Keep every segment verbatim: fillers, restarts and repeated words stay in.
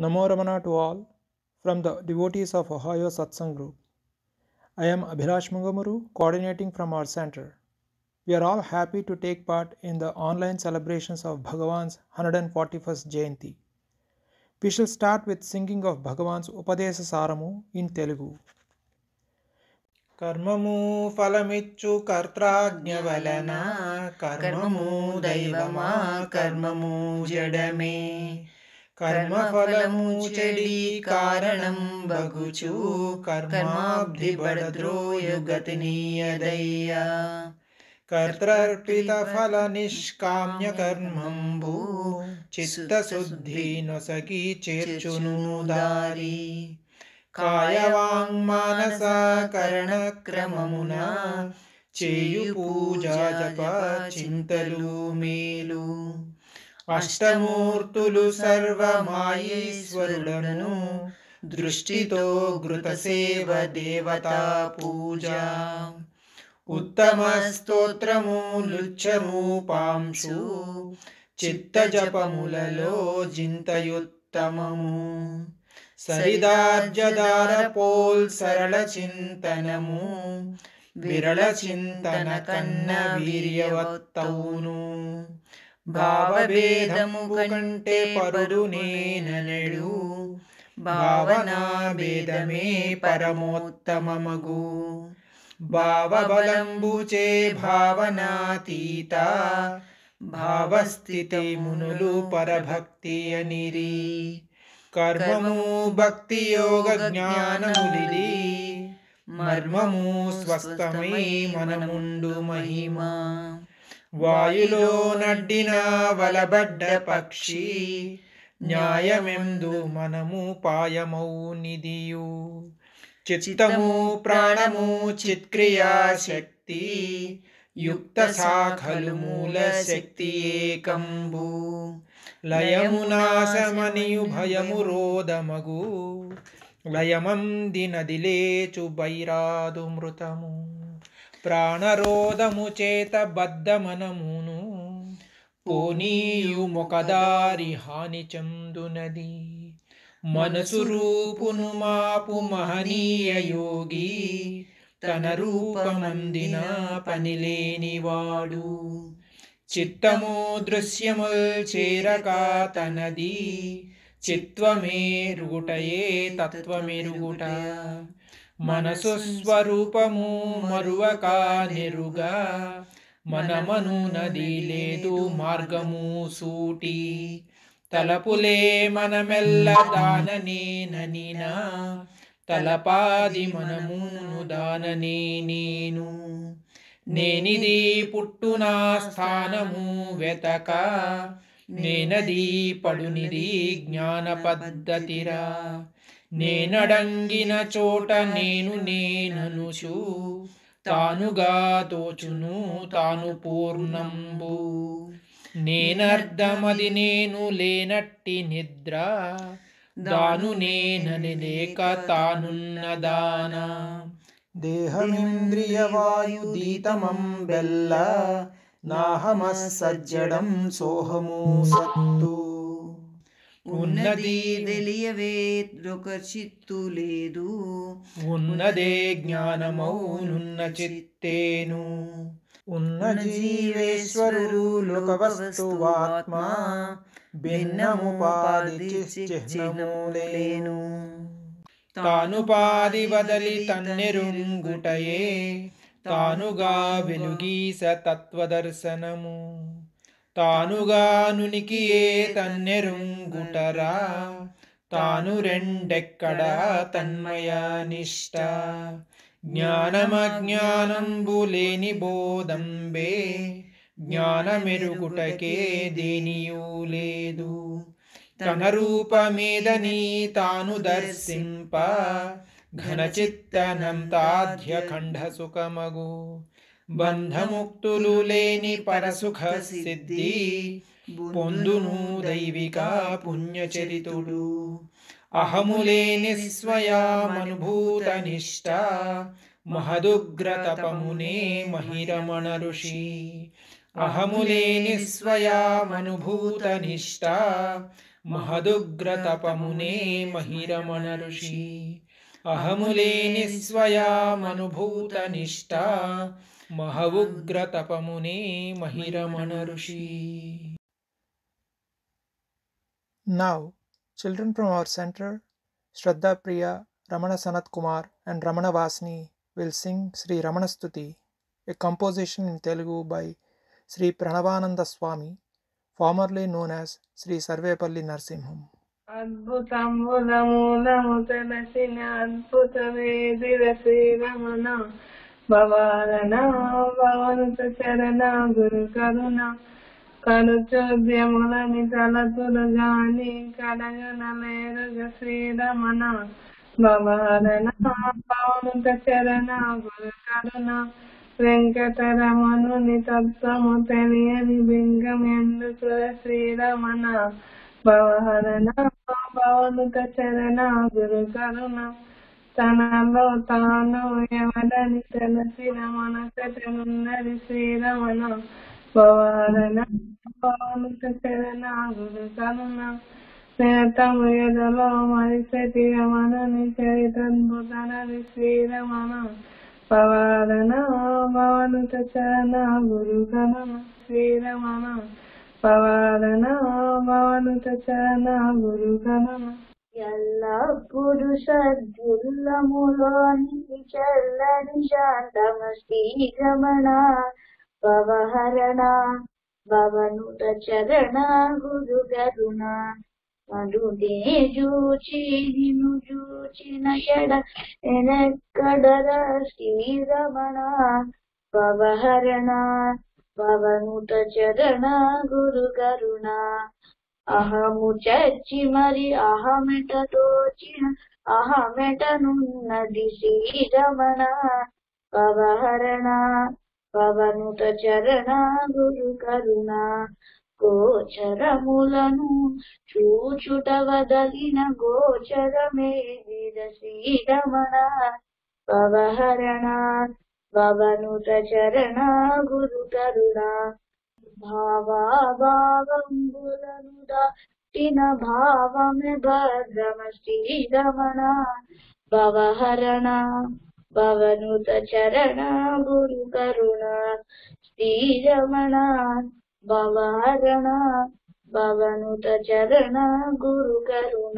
Namo Ramana to all from the devotees of Ohio Satsang Group. I am Abhilash Mangamuru, coordinating from our center. We are all happy to take part in the online celebrations of Bhagavan's one hundred forty-first Jayanti. We shall start with singing of Bhagavan's Upadesa Saramu in Telugu. కర్మము ఫలమిచ్చు కర్త్రాజ్ఞ వలన కర్మము దైవమా కర్మము జడమే కర్మ ఫలము చెడి కారణం బగుచు కర్మాబ్ధి బడద్రోయు గతినీయదయ్యా కర్తర్పిత ఫల నిష్కామ్య కర్మంబు చిత్తశుద్ధి నొసగి చేర్చును దారి కాయవాంగ్మానస కరణ క్రమమున చేయు పూజా జప చింతలు మేలు అష్టమూర్తులు సర్వమాయేశ్వరులను దృష్టితో ఘృత సేవ దేవతా పూజ ఉత్తమ స్తోత్రము లుచ్చరూపాంశు చిత్త జపములలో జింతయుత్తమము సరిదార్జదార పోల్ సరళ చింతనము విరళ చింతన కన్న వీర్యవత్తౌను భావభేదము కంటే పరుడు నేననెడు భావనా భేదమే పరమోత్తమమగు భావబలంబుచే భావనాతీత భావస్థితి మునులు పరభక్తి అనిరి కర్మము భక్తి యోగ జ్ఞానములిది మర్మము స్వస్థమై మనముండు మహిమ వాయులో నడ్డిన వలబడ్డ పక్షి న్యాయమెందు మనము పాయమౌ నిధియు చిత్తము ప్రాణము చిత్క్రియా శక్తి యుక్త శాఖలు మూల శక్తి ఏకంబు లయము నాశమనియు భయము రోదమగు లయమంది నదిలేచు బైరాదు మృతము ప్రాణరోధము చేత బద్ధమనమును పోనీయు మొకదారి హాని చందునది మనసు రూపును మాపు మహనీయ యోగి తన రూపమందిన పనిలేనివాడు చిత్తము దృశ్యముల్ చేరక తనది చిత్వమేరుగుటయే తత్వమెరుగుట మనసు స్వరూపము మరువక నెరుగా మనమను నది లేదు మార్గము సూటి తలపులే మనమెల్ల దాననేననినా తలపాది మనమును దాననే నేను నేనిది పుట్టునా స్థానము వెతక నేనది పడునిది జ్ఞాన పద్ధతిరా నేనడంగిన చోట నేను నేననుచు తానుగా తోచును తాను పూర్ణంబు నేనర్ధమది నేను లేనట్టి నిద్ర దాను నేనని లేక తానున్నదాన దేహమింద్రియ వాయుదీతమం బెల్ల నాహమస్సజ్జడం సోహము సత్తు ఉన్నది తెలియవే ఒక చిత్తు లేదు ఉన్నదే జ్ఞానమౌనున్న చిత్తేను ఉన్న జీవేశ్వరుడు లోకవస్తువాత్మ భిన్నముపాది చిహ్నములేను తానుపాది వదలి తన్నెరుంగుటయే తానుగా వెలుగీస తత్వదర్శనము తానుగా నునికియే తన్నెరుంగుటరా తాను రెండెక్కడ తన్మయ నిష్ట జ్ఞానమజ్ఞానంబు లేని బోధంబే జ్ఞానమెరుగుటకే దేనియూ లేదు తన రూపమేదని తాను దర్శింప ఘనచిత్తనం తాధ్య ఖండ సుఖమగు బంధముక్తులు లేని పరసుఖ సిద్ధి పొందును దైవిక పుణ్యచరితుడు అహములేని స్వయామనుభూత నిష్ట మహదుగ్రతపమునే మహిరమణ ఋషి అహములేని స్వయామనుభూత నిష్ట महदुग्रतपमुने महिरमण ऋषि अहमुलेनि स्वयामनुभूतनिष्ठा महवुग्रतपमुने महिरमण ऋषि. Now, children from our center, Shraddha Priya, Ramana Sanat Kumar and Ramana Vasni will sing Sri Ramana Stuti, a composition in Telugu by Sri Pranavananda Swami, formerly known as Sri Sarvepalli Narsimham. అద్భుతములములము తెలిసిన అద్భుత వేదిర శ్రీరమణ భవారణ భవనుత చరణ గురు కరుణ కరుచోద్యములని తలతులు గాని కడగనలేరుగ శ్రీరమణ భవారణ భవనుత చరణ గురు కరుణ వెంకటరమణుని తత్వము తెలియని బింగం ఎందుకు శ్రీరమణ భవహరణ భవనుత చరణ గురు కరుణ తనలో తాను ఎవరని తెలిసిన మనకటనున్నది శ్రీరమణ భవహరణ భవనుత చరణ గురు కరుణ నిరతము ఎదలో మరిసటి రమణని చరితద్భుతనది శ్రీరమణ భవహరణ భవనుత చరణ గురు కరుణ శ్రీరమణ పవారణ భవనుత చరణ గురు కరుణ. ఎల్లప్పుడు సద్గుల్లములోని చల్లని శాంతమ శ్రీరమణ భవహరణ భవనుత చరణ గురు కరుణ మధునే జూచి నిన్ను జూచిన ఎడ ఎనెక్కడర శ్రీరమణ భవహరణ భవనుత చరణ గురు కరుణ అహము చచ్చి మరి అహమెట తోచిన అహమెటనున్నది శ్రీరమణ భవహరణ భవనుత చరణ గురు కరుణ గోచరములను చూచుట వదలిన గోచరమే విద శ్రీరమణ భవహరణ భవనుత చరణ గురు కరుణ భావాభావంబులను దాటిన భావమే భద్రమ శ్రీరమణ భవహరణ భవనుత చరణ గురు కరుణ శ్రీరమణ భవహరణ భవనుత చరణ గురు కరుణ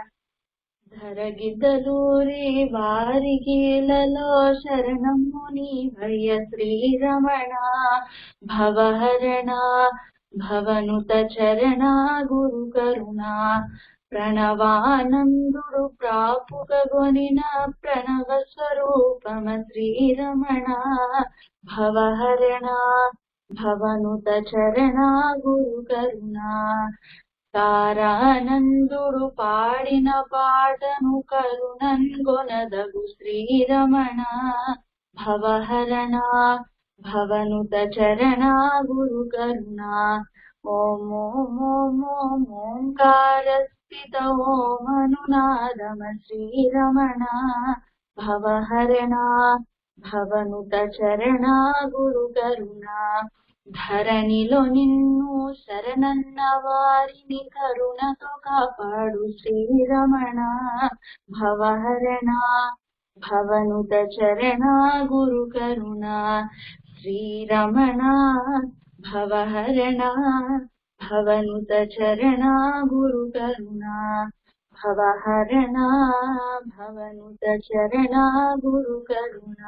ధరగిద్దలూరి వారిగీలలో శరణముని భయ శ్రీరమణ భవహరణ భవనుత చరణ గురు కరుణ ప్రణవానందుడు ప్రాపుకగొనిన ప్రణవ స్వరూపమ శ్రీరమణ భవహరణ భవనుత చరణ గురు కరుణ తారానందుడు పాడిన పాటను కరుణన్గొనదగు శ్రీరమణ భవహరణ భవనుత చరణ గురు కరుణ ఓం ఓం ఓం ఓం ఓంకార స్థిత ఓమనునాదమ శ్రీరమణ భవహరణ భవనుత చరణ గురు కరుణ ధరణిలో నిన్ను శరణన్న వారిని కరుణతో కాపాడు శ్రీరమణ భవహరణ భవనుత చరణ గురు కరుణ శ్రీరమణ భవహరణ భవనుత చరణ గురు కరుణ భవహరణ భవనుత చరణ గురు కరుణ.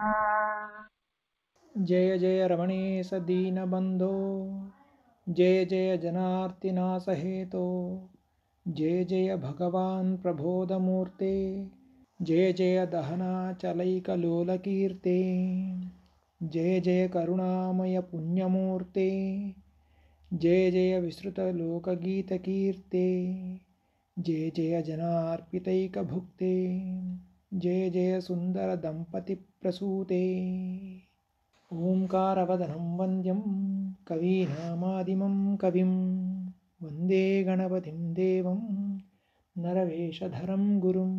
जय जय रमणेश दीनबन्धो जय जय जनार्तिनाशहेतो जय जय भगवान् प्रबोधमूर्ते जय जय दहनाचलैकलोलकीर्ते जय जय करुणामय पुण्यमूर्ते जय जय विस्तृतलोकगीतकीर्ते जय जय जनार्पितैकभुक्ते जय जय सुन्दरदम्पतिप्रसूते ओंकारवदनं वन्द्यं कवीनामादिमं कविं वन्दे गणपतिं देवं नरवेषधरं गुरुम्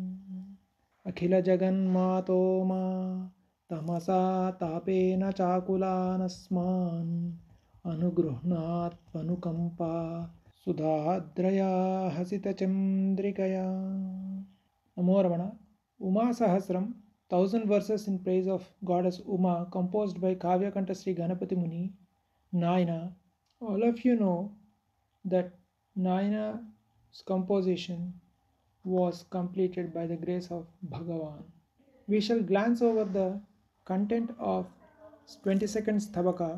अखिलजगन्मातो मा तमसा तापेन चाकुलानस्मान् अनुगृह्णात्मनुकम्पा सुधाद्रया हसितचन्द्रिकया. Namo Ramana. Uma Sahasram, thousand verses in praise of goddess Uma, composed by Kavya Kantasri Ganapati Muni, Nayana. All of you know that Nayana's composition was completed by the grace of Bhagavan. We shall glance over the content of twenty-second Stabaka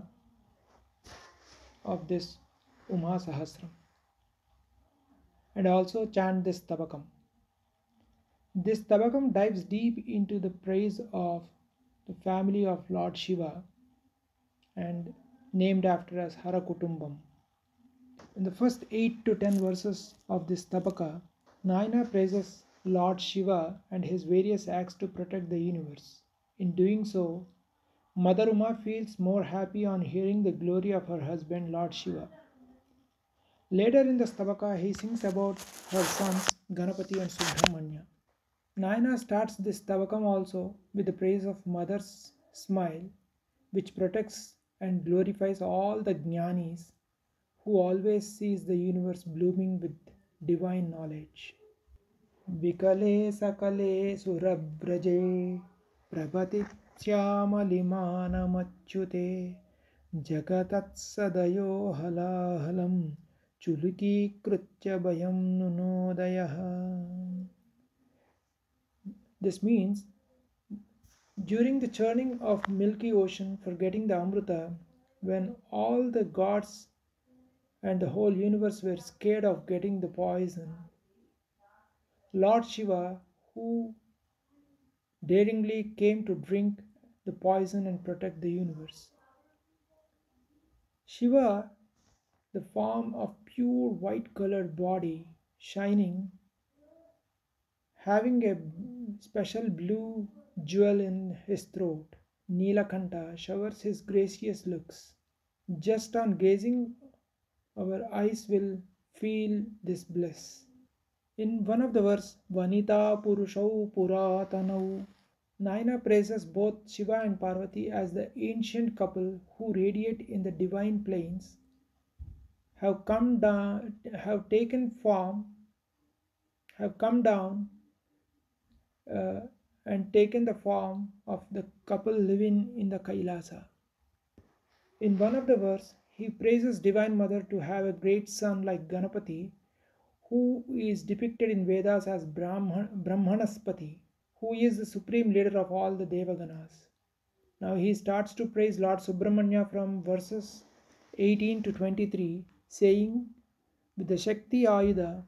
of this Uma Sahasram and also chant this Stabakam. This Stabakam dives deep into the praise of the family of Lord Shiva and named after as Harakutumbam. In the first eight to ten verses of this Stabaka, Nayana praises Lord Shiva and his various acts to protect the universe. In doing so, Mother Uma feels more happy on hearing the glory of her husband Lord Shiva. Later in the Stabaka, he sings about her sons Ganapati and Subramanya. Nayana starts this Stabakam also with the praise of Mother's smile, which protects and glorifies all the Jnanis who always sees the universe blooming with divine knowledge. Vikale sakale surabraje prabhatitsyamalimanamachyute jagatatsadyo halahalam chuluki krutya bayam nunodayaha. This means, during the churning of milky ocean for getting the Amrita, when all the gods and the whole universe were scared of getting the poison, Lord Shiva, who daringly came to drink the poison and protect the universe. Shiva, the form of pure white colored body, shining, having a special blue jewel in his throat, Nilakanta, showers his gracious looks. Just on gazing, our eyes will feel this bliss. In one of the verse, Vanita Purushau Puratanau, Nayana praises both Shiva and Parvati as the ancient couple who radiate in the divine plains, have come down, have taken form, have come down uh, and taken the form of the couple living in the Kailasa. In one of the verse, he praises Divine Mother to have a great son like Ganapati, who is depicted in Vedas as Brahman, Brahmanaspati, who is the supreme leader of all the Devaganas. Now he starts to praise Lord Subramanya from verses eighteen to twenty-three, saying, with the Shakti Ayuda,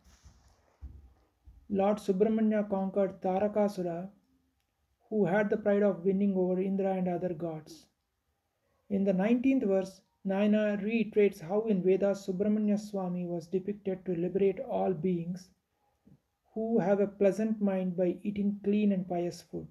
Lord Subramanya conquered Tarakasura, who had the pride of winning over Indra and other gods. In the nineteenth verse, Nayana reiterates how in Vedas Subramanya Swami was depicted to liberate all beings who have a pleasant mind by eating clean and pious food,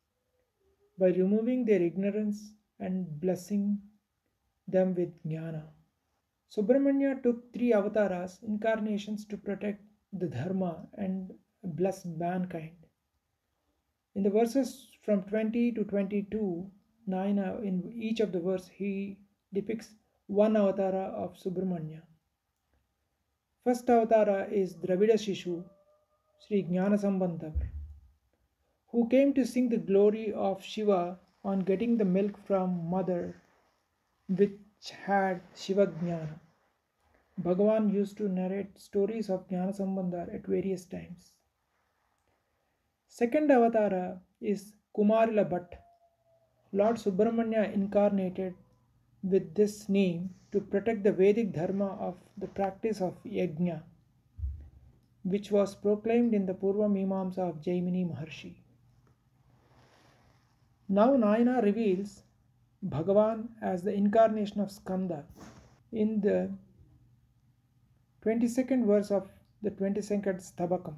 by removing their ignorance and blessing them with jnana. Subramanya took three avatars, incarnations, to protect the dharma and bless mankind. In the verses from twenty to twenty-two, Nayana, in each of the verse, he depicts one avatara of Subramanya. First avatara is Dravida Shishu, Sri Jnanasambandhavar, who came to sing the glory of Shiva on getting the milk from mother, which had Shiva Jnana. Bhagavan used to narrate stories of Jnanasambandha at various times. Second avatara is Kumarila Bhatt, Lord Subramanya incarnated with this name to protect the Vedic dharma of the practice of yajna, which was proclaimed in the Purva Mimamsa of Jaimini Maharshi. Now Nayana reveals Bhagavan as the incarnation of Skanda in the twenty-second verse of the twenty-second Stabakam.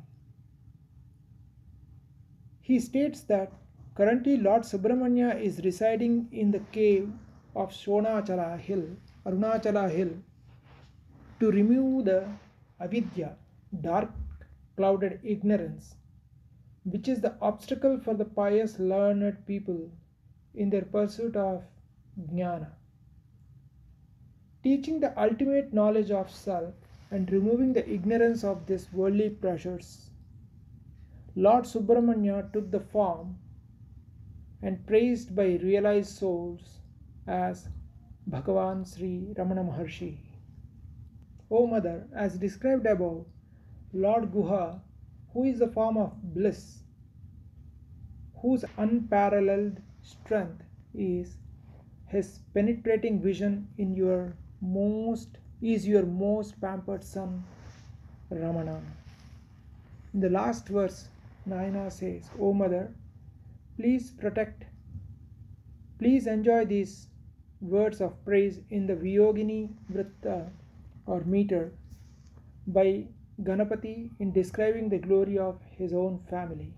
He states that currently Lord Subramanya is residing in the cave of Shonachala hill, Arunachala hill, to remove the avidya, dark clouded ignorance, which is the obstacle for the pious learned people in their pursuit of jnana. Teaching the ultimate knowledge of self and removing the ignorance of these worldly pleasures. Lord Subramanya took the form and praised by realized souls as Bhagavan Sri Ramana Maharshi. O Mother, as described above, Lord Guha, who is the form of bliss, whose unparalleled strength is his penetrating vision in your most is your most pampered son Ramana. In the last verse, Nayana says, O Mother, please protect, please enjoy these words of praise in the Vyogini Vritta or meter by Ganapati in describing the glory of his own family.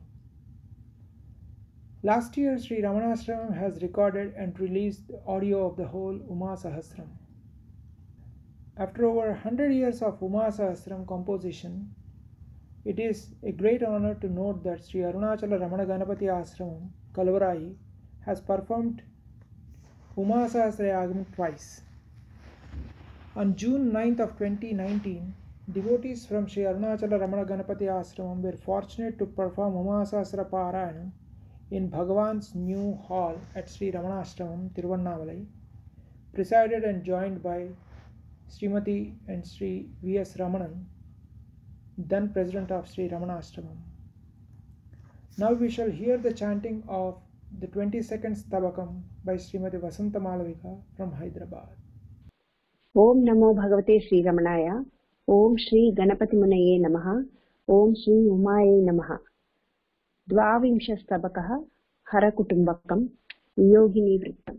Last year, Sri Ramanashramam has recorded and released the audio of the whole Uma Sahasram. After over one hundred years of Uma Sahasram composition, it is a great honor to note that Sri Arunachala Ramana Ganapati Ashramam, Kalvarai, has performed Uma Sahasra Yagam twice. On June ninth of twenty nineteen, devotees from Sri Arunachala Ramana Ganapati Ashramam were fortunate to perform Uma Sahasra Parayanam in Bhagavan's new hall at Sri Ramanashramam, Tiruvannamalai, presided and joined by Srimati and Sri V S Ramanan, then President of Sri Ramanashramam. Now we shall hear the chanting of the twenty-second Stabakam by Srimati Vasanta Malavika from Hyderabad. Om Namo Bhagavate Sri Ramanaya. Om Shri Ganapati Munaye Namaha. Om Shri Umaye Namaha. Dvavimsha Stabakah Harakutumbakam Yogini Vrittam.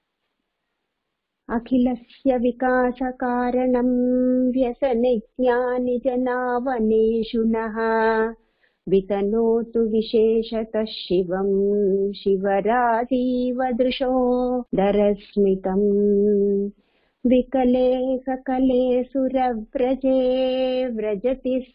Akhilasya Vikasa Karanam Vyasanijnani Janavaneshu Naha Vitanotu Visheshatah Shivam Shivarajiva Drusho Darasmitam Vikale Sakale Suravraje Vrajati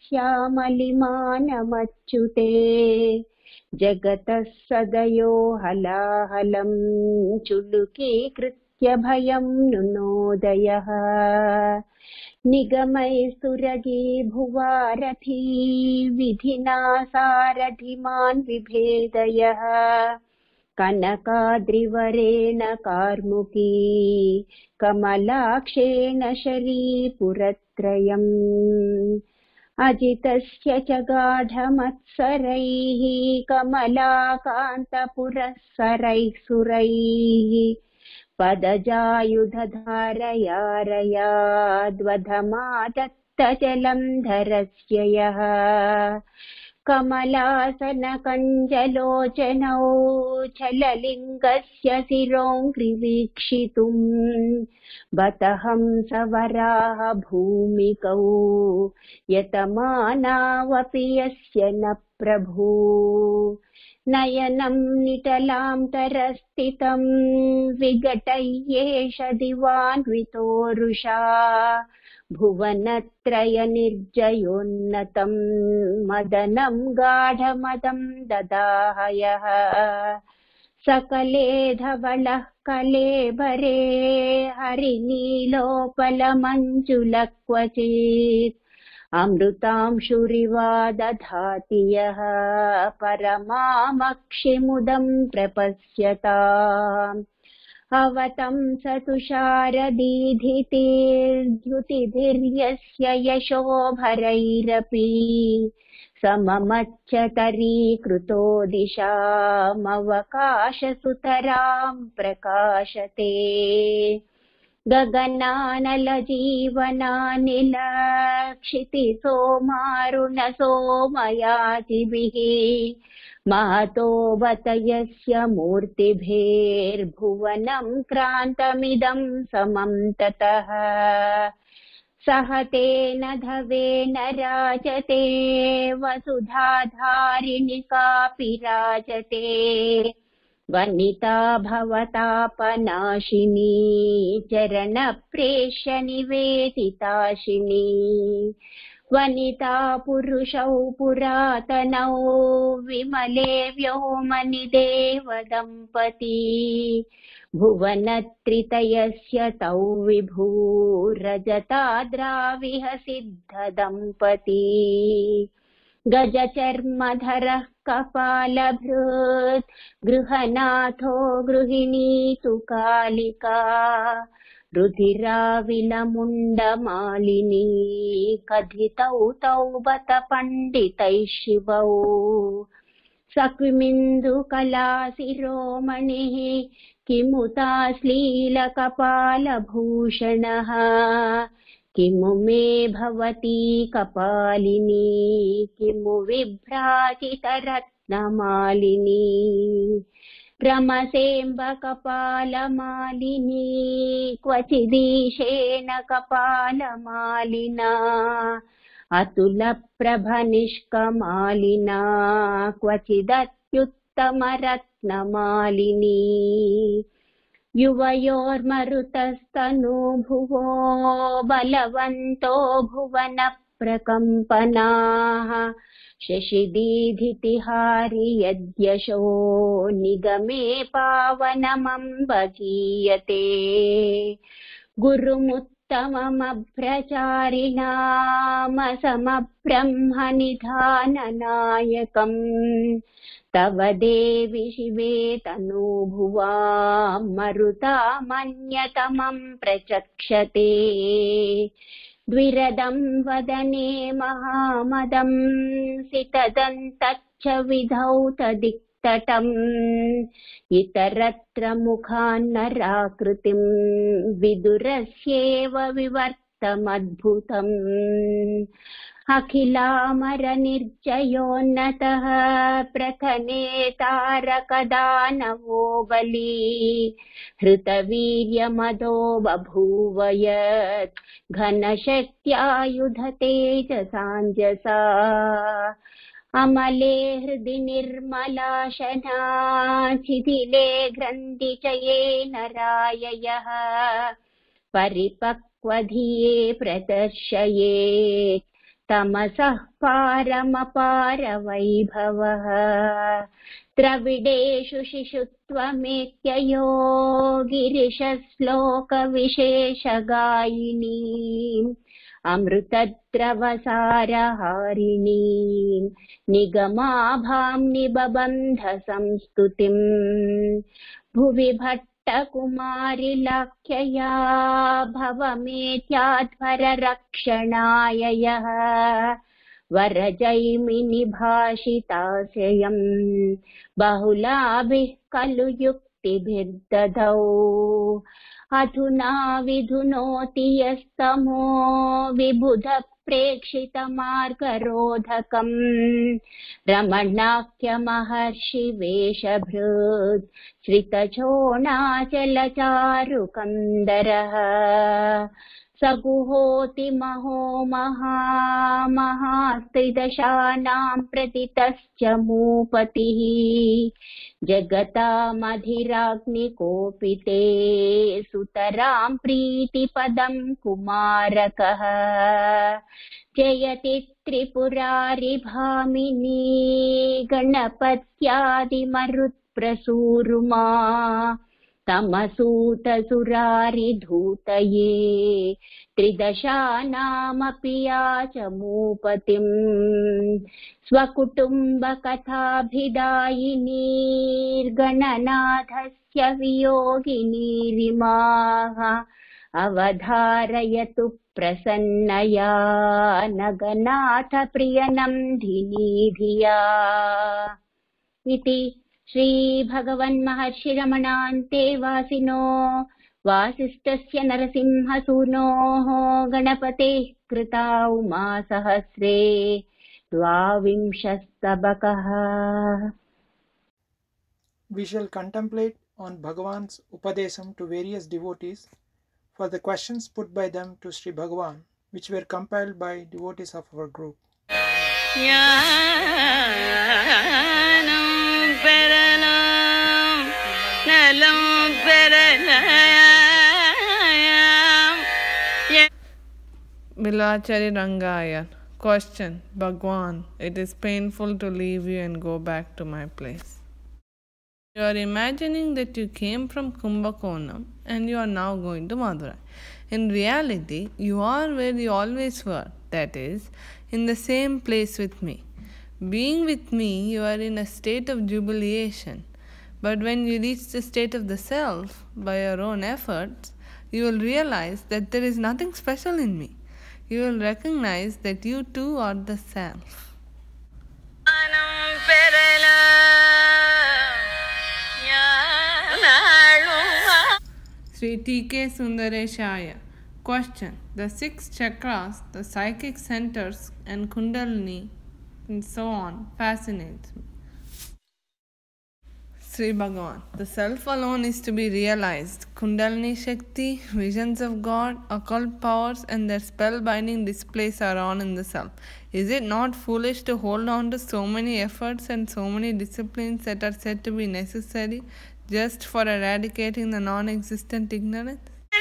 Shyamalimanamachyute Jagatas Sadayo Halahalam Chuluki Kritya Bhayam Nunodayah Nigamai Suragi Bhuvarathi Vidhina Saradhiman Vibhedayah Kanakadrivarena Karmuki Kamalakshena Sharipuratrayam Ajitasya Chagadhamatsaraihi Kamalakantapurasarai Suraihi Padajayudhadarayaraya Dvadhamadattajalam Dharasyayah Kamalasana Kanjalochanau Chalalingasya Sirongrivikshitum Bataham Savaraha Bhumikau Yatamanawapi Yasya na Prabhu Nayanam Nitalam Tarastitam Vigatayesha Divanvitorusha Bhuvanatraya Nirjayonnatam Madanam Gadhamadam Dadahayah Sakale Dhavalah Kale Bare Harinilopalamanchulakwachit Amrutam Shuriva Dadhatiyah Paramamakshimudam Prapasyatam Avatam Satusharadidhitir Dhyutidhiryasya Yasho Bharairapi Samamachyatari Kruto Disham Avakasha Sutaram Prakashate Gagananala Jivananila Kshiti Somaruna Somayati Bihi Mahato Vatayasya Murtibher Bhuvanam Krantamidam Samam Tataha Sahatena Dhavena Rajate Vasudhadharini Kapi Rajate Vanita Bhavatapanashini Charana Presha Niveditashini Vanita पुरुषौ पुरातनौ विमले व्योमनि देवदम्पती भुवनत्रितयस्य तौ विभूरजताद्राविह सिद्धदम्पती गजचर्मधरः कपालभृत् गृहनाथो गृहिणी तु कालिका रुधिराविलमुण्डमालिनी कथितौ तौ बत पण्डितैः शिवौ सख्विमिन्दुकलाशिरोमणिः किमुताश्लीलकपालभूषणः किमु मे भवती कपालिनी किमु विभ्राजितरत्नमालिनी रमसेऽम्बकपालमालिनी क्वचिदीशेन कपालमालिना अतुलप्रभनिष्कमालिना क्वचिदत्युत्तमरत्नमालिनी युवयोर्मरुतस्तनूभुवो बलवन्तो भुवनप्रकम्पनाः शशिदीधितिहारि यद्यशो निगमे पावनमम्बगीयते गुरुमुत्तममभ्रचारिणामसमब्रह्मनिधाननायकम् तव देवि शिवे तनूभुवां मरुतामन्यतमं प्रचक्षते द्विरदं वदने महामदं सितदन्तच्च विधौतदिक्तटम् इतरत्र मुखान्नराकृतिं विदुरस्येव विवर्तमद्भुतम् अखिलामरनिर्जयोन्नतः प्रथने तारकदानवो बली हृतवीर्यमदो बभूव यत् घनशक्त्यायुधतेजसाञ्जसा अमले हृदि निर्मलाशना शिथिले ग्रन्थिचयेन राययः परिपक्वधिये प्रदर्शयेत् तमसः पारमपारवैभवः द्रविडेषु शिशुत्वमेत्ययो गिरिशश्लोकविशेषगायिनीम् अमृतद्रवसारहारिणीम् निगमाभां निबबन्ध संस्तुतिम् भुवि भट्टकुमारिलाख्यया भवमेत्याध्वररक्षणाय यः वरजैमिनि भाषिताशयम् बहुलाभिः खलु युक्तिभिर्दधौ अधुना विधुनोति यस्तमो विबुध प्रेक्षितमार्गरोधकम् रमणाख्यमहर्षि वेशभृत् श्रितचोणाचलचारुकन्दरः सगुहोति महो महामहास्त्रिदशानां प्रतितश्च मूपतिः जगतामधिराग्निकोपिते सुतरां प्रीतिपदं कुमारकः जयति त्रिपुरारि भामिनी गणपत्यादिमरुत्प्रसूरुमा तमसूतसुरारिधूतये त्रिदशानामपि याचमूपतिम् स्वकुटुम्बकथाभिदायिनीर्गणनाथस्य वियोगिनीरिमाः अवधारयतु प्रसन्नया नगनाथ प्रियनन्दिनी धिया इति श्री भगवन्महर्षिरमणान्ते वासिनो वासिष्ठस्य नरसिंहसूनोः गणपतेः कृता Uma सहस्रे द्वाविंशस्तबकः. We shall contemplate on Bhagavan's Upadesam to various devotees for the questions put by them to Sri Bhagavan, which were compiled by devotees of our group. Vilachari Rangayan. Question. Bhagwan, it is painful to leave you and go back to my place. You are imagining that you came from Kumbakonam and you are now going to Madurai. In reality, you are where you always were, that is, in the same place with me. Being with me, you are in a state of jubilation. But when you reach the state of the self, by your own efforts, you will realize that there is nothing special in me. You will recognize that you too are the self. Sri T K Sundareshaya. Question. The six chakras, the psychic centers, and Kundalini, and so on, fascinates me. Sri Bhagavan. The self alone is to be realized. Kundalini Shakti, visions of God, occult powers, and their spellbinding displays are on in the self. Is it not foolish to hold on to so many efforts and so many disciplines that are said to be necessary just for eradicating the non-existent ignorance?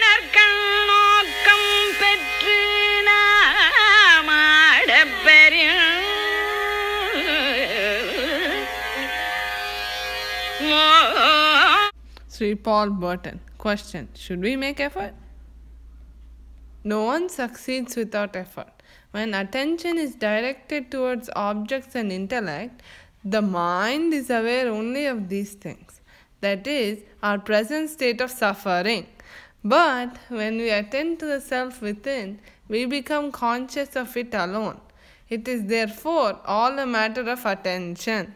Sri Paul Burton. Question. Should we make effort? No one succeeds without effort. When attention is directed towards objects and intellect, the mind is aware only of these things. That is, our present state of suffering. But when we attend to the self within, we become conscious of it alone. It is therefore all a matter of attention.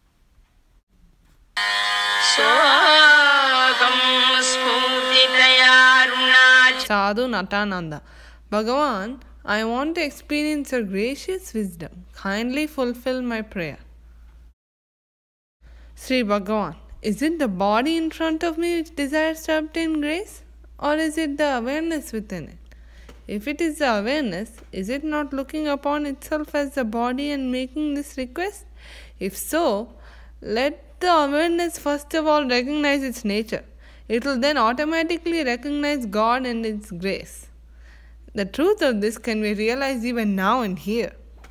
Sadhu Natananda. Bhagavan, I want to experience your gracious wisdom. Kindly fulfill my prayer. Sri Bhagavan. Is it the body in front of me which desires to obtain grace? Or is it the awareness within it? If it is the awareness, is it not looking upon itself as the body and making this request? If so, let the awareness first of all recognize its nature. It will then automatically recognize God and its grace. The truth of this can be realized even now and here.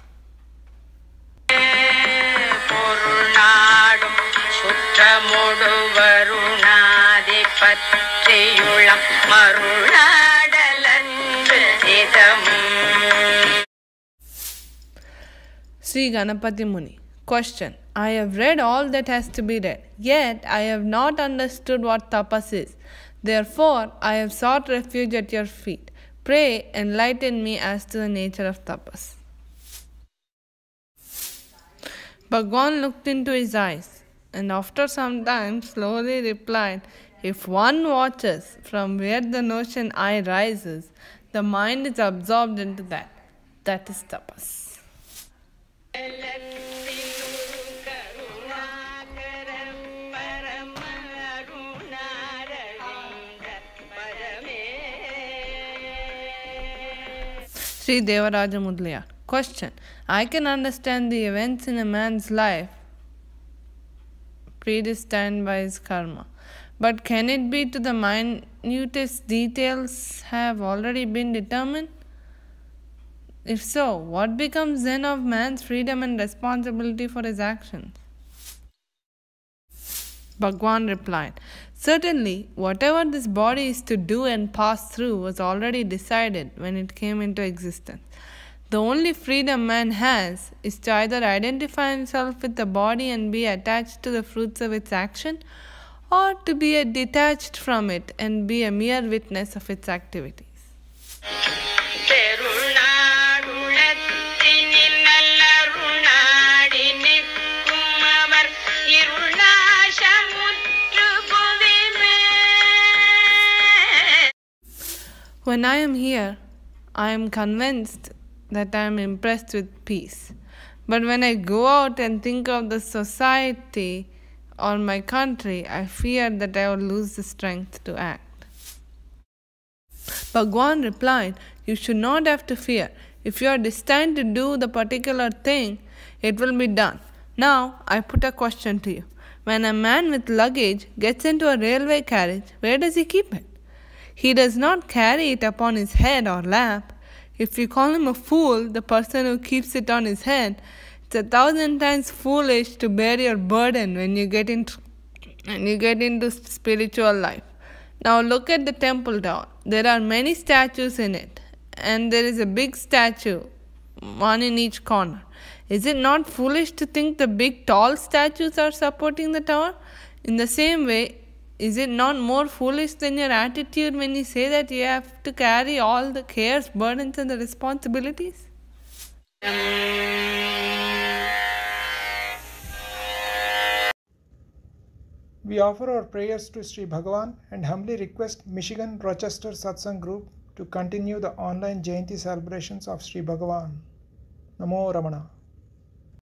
Sri Ganapati Muni. Question. I have read all that has to be read, yet I have not understood what tapas is. Therefore, I have sought refuge at your feet. Pray, enlighten me as to the nature of tapas. Bhagwan looked into his eyes, and after some time slowly replied, if one watches from where the notion I rises, the mind is absorbed into that. That is tapas. Sri Devaraja Mudliar. Question. I can understand the events in a man's life predestined by his karma. But can it be to the minutest details have already been determined? If so, what becomes then of man's freedom and responsibility for his actions? Bhagwan replied, certainly, whatever this body is to do and pass through was already decided when it came into existence. The only freedom man has is to either identify himself with the body and be attached to the fruits of its action, or to be detached from it and be a mere witness of its activities. When I am here, I am convinced that I am impressed with peace. But when I go out and think of the society or my country, I fear that I will lose the strength to act. Bhagwan replied, you should not have to fear. If you are destined to do the particular thing, it will be done. Now, I put a question to you. When a man with luggage gets into a railway carriage, where does he keep it? He does not carry it upon his head or lap. If you call him a fool, the person who keeps it on his head, it's a thousand times foolish to bear your burden when you get into when you get into spiritual life. Now look at the temple tower. There are many statues in it, and there is a big statue, one in each corner. Is it not foolish to think the big tall statues are supporting the tower? In the same way, is it not more foolish than your attitude when you say that you have to carry all the cares, burdens, and the responsibilities? We offer our prayers to Sri Bhagavan and humbly request Michigan Rochester Satsang Group to continue the online Jayanti celebrations of Sri Bhagavan. Namo Ramana.